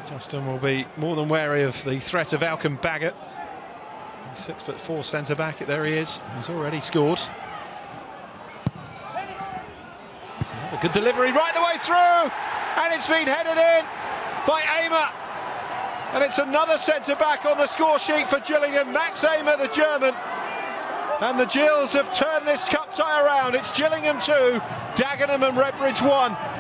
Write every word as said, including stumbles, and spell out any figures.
Justin will be more than wary of the threat of Alcon Baggott. Six foot four centre back, there he is. He's already scored. A good delivery right the way through, and it's been headed in by Ehmer. And it's another centre back on the score sheet for Gillingham, Max Ehmer, the German. And the Gills have turned this cup tie around. It's Gillingham two, Dagenham and Redbridge one.